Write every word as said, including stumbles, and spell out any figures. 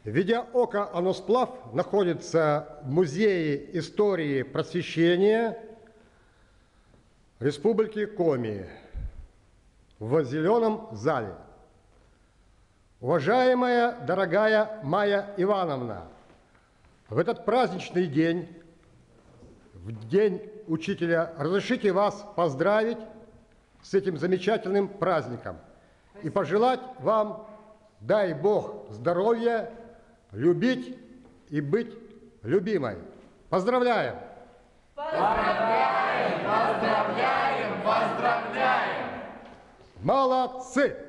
Видеооко «Аносплав» находится в Музее истории просвещения Республики Коми в зеленом зале. Уважаемая, дорогая Майя Ивановна, в этот праздничный день, в День учителя, разрешите вас поздравить с этим замечательным праздником и пожелать вам, дай Бог, здоровья, любить и быть любимой. Поздравляем! Поздравляем, поздравляем, поздравляем! Молодцы!